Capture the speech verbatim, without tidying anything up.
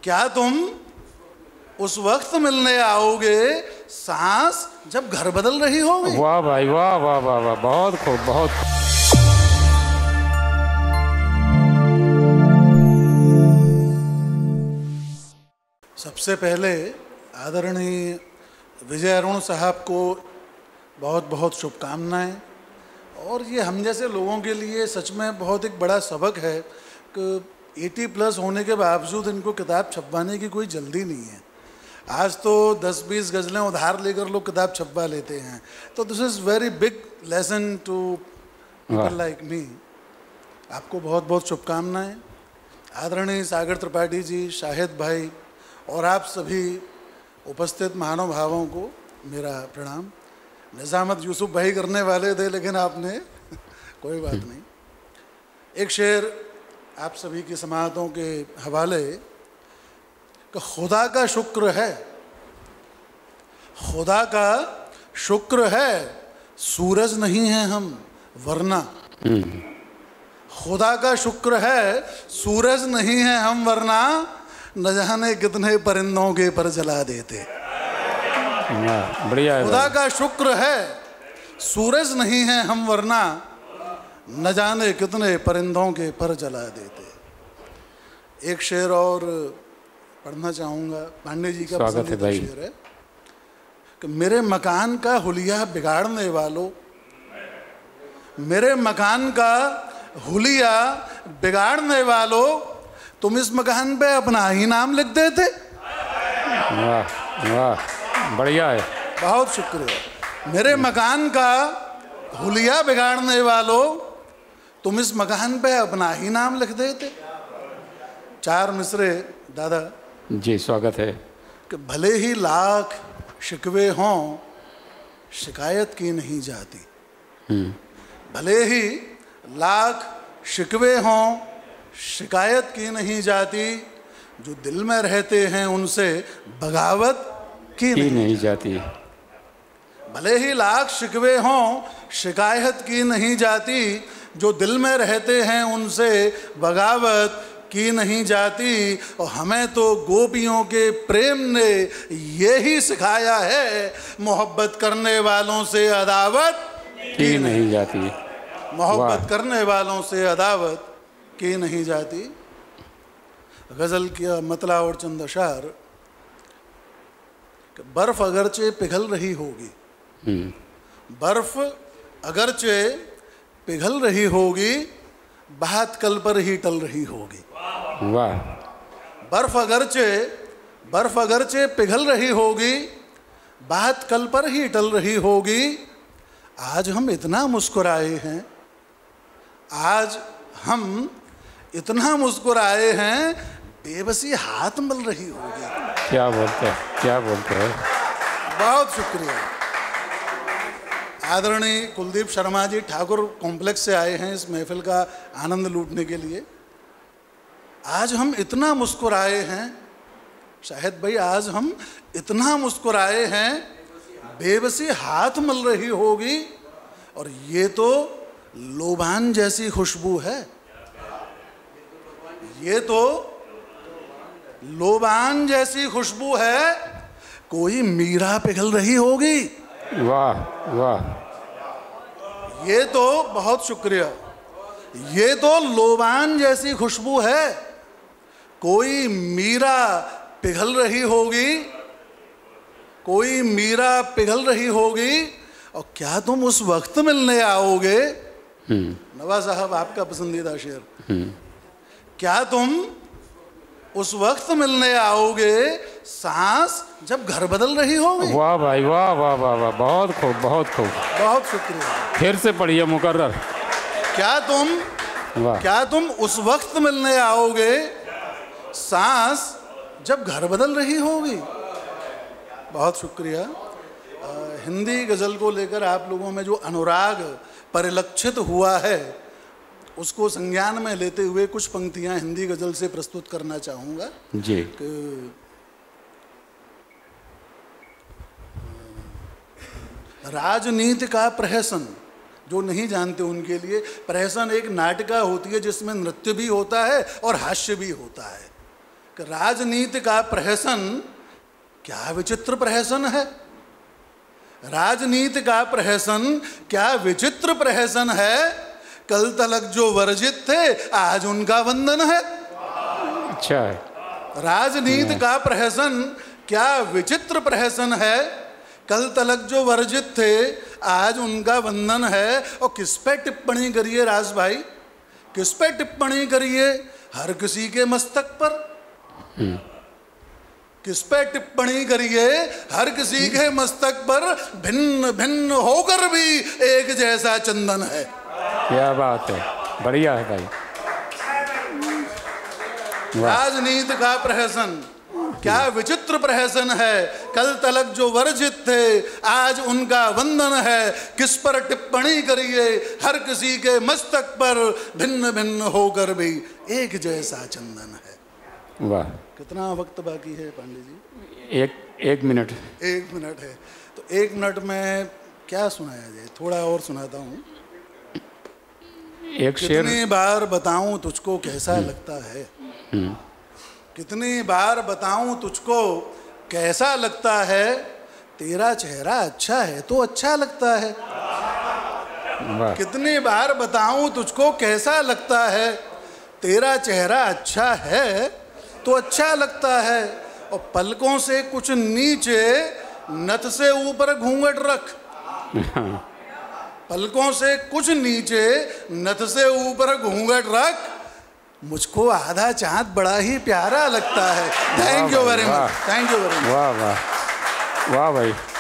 क्या तुम उस वक्त मिलने आओगे सांस जब घर बदल रही होगी। वाह भाई वाह वाह वाह वाह, बहुत खूब, बहुत खूब। सबसे पहले आदरणीय विजय अरुण साहब को बहुत बहुत शुभकामनाएं। और ये हम जैसे लोगों के लिए सच में बहुत एक बड़ा सबक है कि अस्सी प्लस होने के बावजूद इनको किताब छपवाने की कोई जल्दी नहीं है। आज तो दस बीस गज़लें उधार लेकर लोग किताब छपवा लेते हैं, तो this is very big lesson to people like me. आपको बहुत बहुत शुभकामनाएं। आदरणीय सागर त्रिपाठी जी, शाहिद भाई और आप सभी उपस्थित महानुभावों को मेरा प्रणाम। निज़ामत यूसुफ भाई करने वाले थे लेकिन आपने कोई बात नहीं। एक शेर आप सभी की समाअतों के हवाले कि खुदा का शुक्र है, खुदा का शुक्र है, सूरज नहीं है हम वरना। खुदा का शुक्र है, सूरज नहीं है हम वरना, न जाने कितने परिंदों के पर जला देते। बढ़िया है। खुदा का शुक्र है, सूरज नहीं है हम वरना, न जाने कितने परिंदों के पर जला देते। एक शेर और पढ़ना चाहूँगा, पांडे जी का पसंदीदा शेर है कि मेरे मकान का हुलिया बिगाड़ने वालों, मेरे मकान का हुलिया बिगाड़ने वालों, तुम इस मकान पे अपना ही नाम लिख देते। वाह वाह, बढ़िया है, बहुत शुक्रिया। मेरे मकान का हुलिया बिगाड़ने वालों, तुम इस मकान पे अपना ही नाम लिख देते। चार मिसरे दादा जी, स्वागत है। कि भले ही लाख शिकवे हों शिकायत की नहीं जाती, भले ही लाख शिकवे हों शिकायत की नहीं जाती, जो दिल में रहते हैं उनसे बगावत की नहीं, नहीं जाती। भले ही लाख शिकवे हों शिकायत की नहीं जाती, जो दिल में रहते हैं उनसे बगावत की नहीं जाती। और हमें तो गोपियों के प्रेम ने यही सिखाया है, मोहब्बत करने वालों से अदावत की नहीं जाती। मोहब्बत करने वालों से अदावत की नहीं जाती। गज़ल किया मतला और चंद अशार, बर्फ अगरचे पिघल रही होगी, बर्फ अगरचे पिघल रही होगी, बात कल पर ही टल रही होगी। वाह। बर्फ अगरचे बर्फ अगरचे पिघल रही होगी, बात कल पर ही टल रही होगी। आज हम इतना मुस्कुराए हैं, आज हम इतना मुस्कुराए हैं, बेबसी हाथ मल रही होगी। क्या बोलते हैं, क्या बोलते हैं। बहुत शुक्रिया। आदरणीय कुलदीप शर्मा जी ठाकुर कॉम्प्लेक्स से आए हैं इस महफिल का आनंद लूटने के लिए। आज हम इतना मुस्कुराए हैं, शाहिद भाई आज हम इतना मुस्कुराए हैं, बेबसी हाथ मल रही होगी। और ये तो लोबान जैसी खुशबू है, ये तो लोबान जैसी खुशबू है, कोई मीरा पिघल रही होगी। वाह वाह, ये तो बहुत शुक्रिया। ये तो लोबान जैसी खुशबू है, कोई मीरा पिघल रही होगी, कोई मीरा पिघल रही होगी। और क्या तुम उस वक्त मिलने आओगे, नवाज साहब आपका पसंदीदा शेर, क्या तुम उस वक्त मिलने आओगे सांस जब घर बदल रही होगी। वाह भाई वाह वाह वाह वाह, बहुत खूब, बहुत खूब, बहुत शुक्रिया। फिर से पढ़िए मुकर्रर। क्या तुम वाह, क्या तुम उस वक्त मिलने आओगे सांस जब घर बदल रही होगी। बहुत शुक्रिया। हिंदी गज़ल को लेकर आप लोगों में जो अनुराग परिलक्षित हुआ है, उसको संज्ञान में लेते हुए कुछ पंक्तियां हिंदी गज़ल से प्रस्तुत करना चाहूँगा जी। राजनीति का प्रहसन, जो नहीं जानते उनके लिए, प्रहसन एक नाटिका होती है जिसमें नृत्य भी होता है और हास्य भी होता है। कि राजनीति का प्रहसन क्या विचित्र प्रहसन है। राजनीति का प्रहसन क्या विचित्र प्रहसन है। कल तलक जो वर्जित थे आज उनका वंदन है। अच्छा है। राजनीति का प्रहसन क्या विचित्र प्रहसन है। कल तलक जो वर्जित थे आज उनका वंदन है। और किस पे टिप्पणी करिए राज भाई, किस पे टिप्पणी करिए। हर किसी के मस्तक पर। किस पे टिप्पणी करिए। हर किसी के मस्तक पर भिन्न भिन्न होकर भी एक जैसा चंदन है। क्या बात है, बढ़िया है भाई। राजनीति का प्रहसन क्या विचित्र प्रहसन है। कल तलक जो वर्जित थे आज उनका वंदन है। किस पर टिप्पणी करिए। हर किसी के मस्तक पर भिन्न भिन्न होकर भी एक जैसा चंदन है। वाह। कितना वक्त बाकी है पांडे जी? एक एक मिनट। एक मिनट है तो एक मिनट में क्या सुनाया जाए? थोड़ा और सुनाता हूँ। एक शेर। कितनी बार बताऊं तुझको कैसा लगता है। कितनी बार बताऊं तुझको कैसा लगता है। तेरा चेहरा अच्छा है तो अच्छा लगता है। वाह। कितनी बार बताऊं तुझको कैसा लगता है। तेरा चेहरा अच्छा है तो अच्छा लगता है। और पलकों से कुछ नीचे नथ से ऊपर घूंघट रख। पलकों से कुछ नीचे नथ से ऊपर घूंघट रख। मुझको आधा चांद बड़ा ही प्यारा लगता है। Thank you very much. Thank you very much. वाह वाह वाह भाई।